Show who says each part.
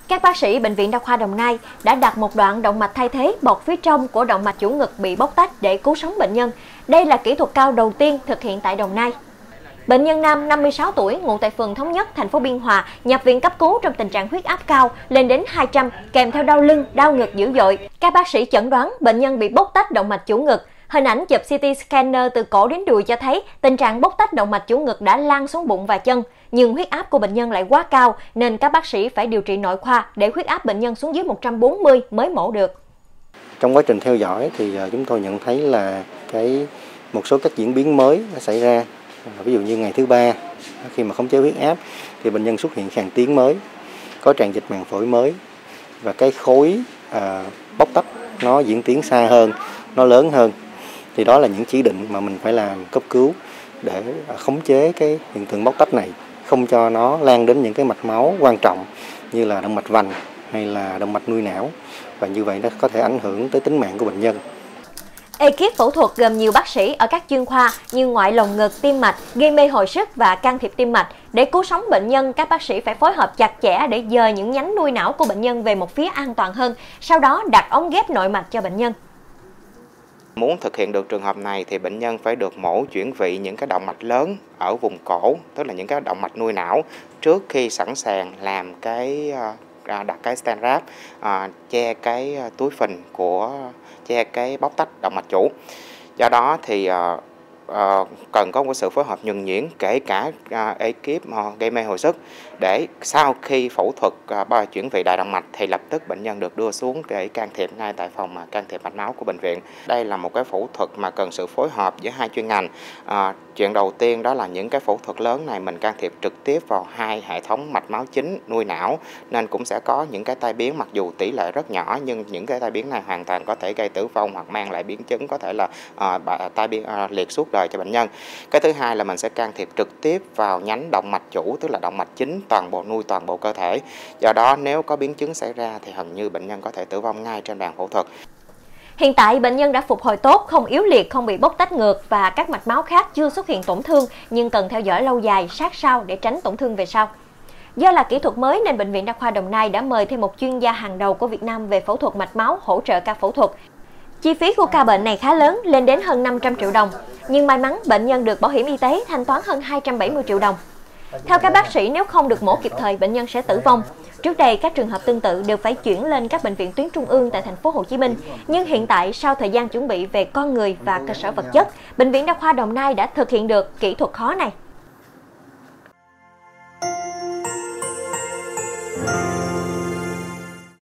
Speaker 1: Các bác sĩ Bệnh viện Đa khoa Đồng Nai đã đặt một đoạn động mạch thay thế bọc phía trong của động mạch chủ ngực bị bóc tách để cứu sống bệnh nhân. Đây là kỹ thuật cao đầu tiên thực hiện tại Đồng Nai. Bệnh nhân nam 56 tuổi, ngụ tại phường Thống Nhất, thành phố Biên Hòa, nhập viện cấp cứu trong tình trạng huyết áp cao lên đến 200, kèm theo đau lưng, đau ngực dữ dội. Các bác sĩ chẩn đoán bệnh nhân bị bóc tách động mạch chủ ngực. Hình ảnh chụp CT scanner từ cổ đến đùi cho thấy tình trạng bóc tách động mạch chủ ngực đã lan xuống bụng và chân. Nhưng huyết áp của bệnh nhân lại quá cao nên các bác sĩ phải điều trị nội khoa để huyết áp bệnh nhân xuống dưới 140 mới mổ được.
Speaker 2: Trong quá trình theo dõi thì chúng tôi nhận thấy là một số các diễn biến mới đã xảy ra. Ví dụ như ngày thứ 3 khi mà khống chế huyết áp thì bệnh nhân xuất hiện khàn tiếng mới, có tràn dịch màng phổi mới và cái khối bóc tách nó diễn tiến xa hơn, nó lớn hơn. Thì đó là những chỉ định mà mình phải làm cấp cứu để khống chế cái hiện tượng bóc tách này, không cho nó lan đến những cái mạch máu quan trọng như là động mạch vành hay là động mạch nuôi não, và như vậy nó có thể ảnh hưởng tới tính mạng của bệnh nhân.
Speaker 1: Ekip phẫu thuật gồm nhiều bác sĩ ở các chuyên khoa như ngoại lồng ngực, tim mạch, gây mê hồi sức và can thiệp tim mạch. Để cứu sống bệnh nhân, các bác sĩ phải phối hợp chặt chẽ để dời những nhánh nuôi não của bệnh nhân về một phía an toàn hơn, sau đó đặt ống ghép nội mạch cho bệnh nhân.
Speaker 3: Muốn thực hiện được trường hợp này thì bệnh nhân phải được mổ chuyển vị những cái động mạch lớn ở vùng cổ, tức là những cái động mạch nuôi não, trước khi sẵn sàng làm đặt cái stent wrap che cái túi phình che cái bóc tách động mạch chủ. Do đó thì cần có một sự phối hợp nhuần nhuyễn, kể cả ekip gây mê hồi sức, để sau khi phẫu thuật chuyển vị đại động mạch thì lập tức bệnh nhân được đưa xuống để can thiệp ngay tại phòng can thiệp mạch máu của bệnh viện. Đây là một cái phẫu thuật mà cần sự phối hợp giữa hai chuyên ngành. Chuyện đầu tiên đó là những cái phẫu thuật lớn này mình can thiệp trực tiếp vào hai hệ thống mạch máu chính nuôi não, nên cũng sẽ có những cái tai biến, mặc dù tỷ lệ rất nhỏ nhưng những cái tai biến này hoàn toàn có thể gây tử vong hoặc mang lại biến chứng có thể là tai biến liệt suốt đời cho bệnh nhân. Cái thứ hai là mình sẽ can thiệp trực tiếp vào nhánh động mạch chủ, tức là động mạch chính nuôi toàn bộ cơ thể. Do đó nếu có biến chứng xảy ra thì gần như bệnh nhân có thể tử vong ngay trên bàn phẫu thuật.
Speaker 1: Hiện tại bệnh nhân đã phục hồi tốt, không yếu liệt, không bị bóc tách ngược và các mạch máu khác chưa xuất hiện tổn thương, nhưng cần theo dõi lâu dài sát sao để tránh tổn thương về sau. Do là kỹ thuật mới nên Bệnh viện Đa khoa Đồng Nai đã mời thêm một chuyên gia hàng đầu của Việt Nam về phẫu thuật mạch máu hỗ trợ ca phẫu thuật. Chi phí của ca bệnh này khá lớn, lên đến hơn 500 triệu đồng, nhưng may mắn bệnh nhân được bảo hiểm y tế thanh toán hơn 270 triệu đồng. Theo các bác sĩ, nếu không được mổ kịp thời, bệnh nhân sẽ tử vong. Trước đây, các trường hợp tương tự đều phải chuyển lên các bệnh viện tuyến trung ương tại thành phố Hồ Chí Minh. Nhưng hiện tại, sau thời gian chuẩn bị về con người và cơ sở vật chất, Bệnh viện Đa khoa Đồng Nai đã thực hiện được kỹ thuật khó này.